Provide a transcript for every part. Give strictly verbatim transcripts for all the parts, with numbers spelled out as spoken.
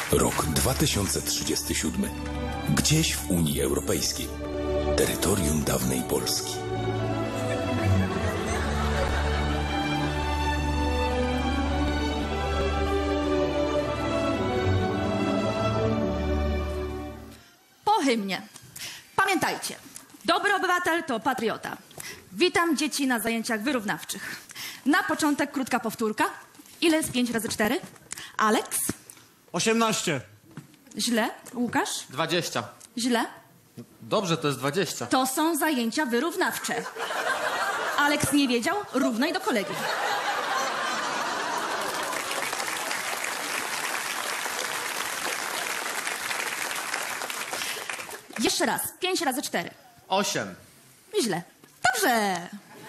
Rok dwa tysiące trzydziesty siódmy. Gdzieś w Unii Europejskiej. Terytorium dawnej Polski. Po hymnie. Pamiętajcie, dobry obywatel to patriota. Witam dzieci na zajęciach wyrównawczych. Na początek krótka powtórka. Ile jest pięć razy cztery? Aleks? osiemnaście. Źle. Łukasz? dwadzieścia. Źle. Dobrze, to jest dwadzieścia. To są zajęcia wyrównawcze. Aleks nie wiedział? Równaj do kolegi. Jeszcze raz. pięć razy cztery. osiem. Źle. Dobrze.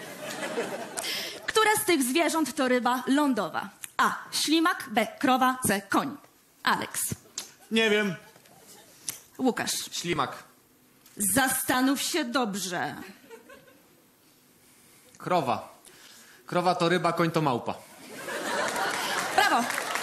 Które z tych zwierząt to ryba lądowa? A. Ślimak. B. Krowa. C. Koń. Aleks. Nie wiem. Łukasz. Ślimak. Zastanów się dobrze. Krowa. Krowa to ryba, koń to małpa. Brawo.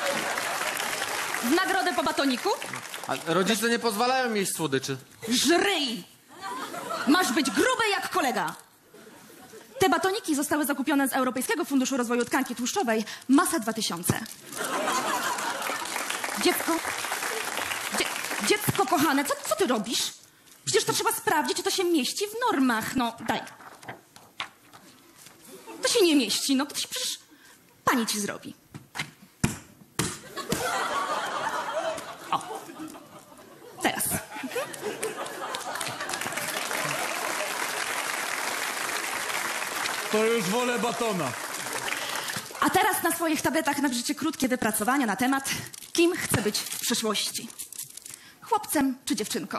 W nagrodę po batoniku? A rodzice nie pozwalają mi jeść słodyczy. Żryj. Masz być gruby jak kolega. Te batoniki zostały zakupione z Europejskiego Funduszu Rozwoju Tkanki Tłuszczowej. Masa dwa tysiące. Dziecko... Dzie... Dziecko kochane, co, co ty robisz? Przecież to trzeba sprawdzić, czy to się mieści w normach. No, daj. To się nie mieści, no to się przecież pani ci zrobi. O. Teraz. To już wolę batona. A teraz na swoich tabletach napiszcie krótkie wypracowania na temat, kim chcę być w przyszłości. Chłopcem czy dziewczynką.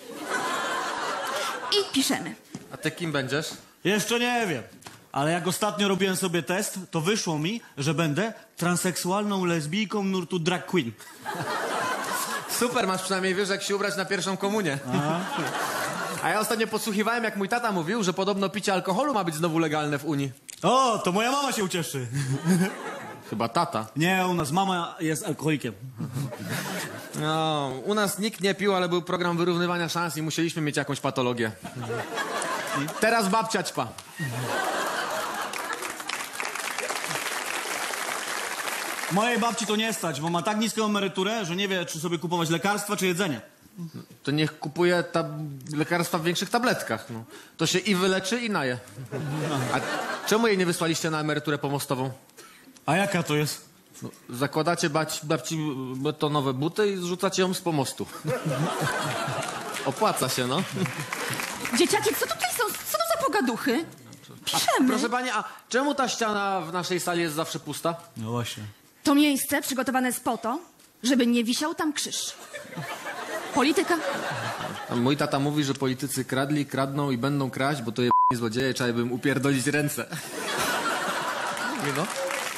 I piszemy. A ty kim będziesz? Jeszcze nie wiem. Ale jak ostatnio robiłem sobie test, to wyszło mi, że będę transseksualną lesbijką nurtu drag queen. Super, masz przynajmniej wiesz, jak się ubrać na pierwszą komunię. Aha. A ja ostatnio podsłuchiwałem, jak mój tata mówił, że podobno picie alkoholu ma być znowu legalne w Unii. O, to moja mama się ucieszy. Chyba tata. Nie, u nas mama jest alkoholikiem. No, u nas nikt nie pił, ale był program wyrównywania szans i musieliśmy mieć jakąś patologię. I teraz babcia ćpa. Mojej babci to nie stać, bo ma tak niską emeryturę, że nie wie, czy sobie kupować lekarstwa, czy jedzenie. To niech kupuje tab lekarstwa w większych tabletkach. No. To się i wyleczy, i naje. A czemu jej nie wysłaliście na emeryturę pomostową? A jaka to jest? No, zakładacie babci, babci betonowe buty i zrzucacie ją z pomostu. Opłaca się, no. Dzieciaki, co tutaj są? Co to za pogaduchy? Piszemy. Proszę pani, a czemu ta ściana w naszej sali jest zawsze pusta? No właśnie. To miejsce przygotowane jest po to, żeby nie wisiał tam krzyż. Polityka. A mój tata mówi, że politycy kradli, kradną i będą kraść, bo to je złodzieje, trzeba by im upierdolić ręce. Mówi, no.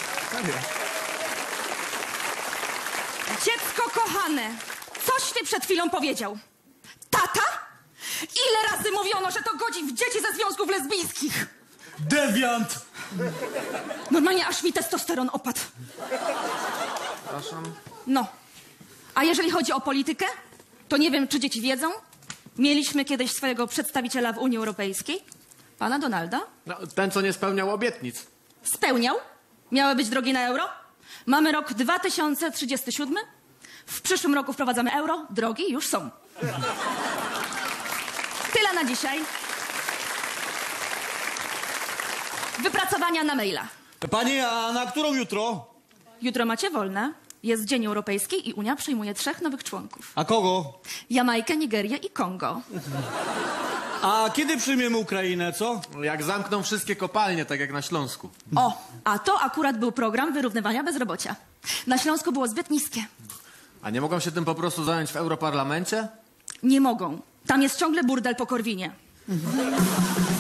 Dziecko kochane, coś ty przed chwilą powiedział. Tata? Ile razy mówiono, że to godzi w dzieci ze związków lesbijskich? Dewiant! Normalnie aż mi testosteron opadł. Przepraszam. No. A jeżeli chodzi o politykę, to nie wiem, czy dzieci wiedzą. Mieliśmy kiedyś swojego przedstawiciela w Unii Europejskiej, pana Donalda. No, ten, co nie spełniał obietnic. Spełniał. Miały być drogi na euro. Mamy rok dwa tysiące trzydziesty siódmy. W przyszłym roku wprowadzamy euro. Drogi już są. Tyle na dzisiaj. Wypracowania na maila. Pani, a na którą jutro? Jutro macie wolne. Jest Dzień Europejski i Unia przyjmuje trzech nowych członków. A kogo? Jamajkę, Nigerię i Kongo. A kiedy przyjmiemy Ukrainę, co? Jak zamkną wszystkie kopalnie, tak jak na Śląsku. O, a to akurat był program wyrównywania bezrobocia. Na Śląsku było zbyt niskie. A nie mogą się tym po prostu zająć w Europarlamencie? Nie mogą. Tam jest ciągle burdel po Korwinie.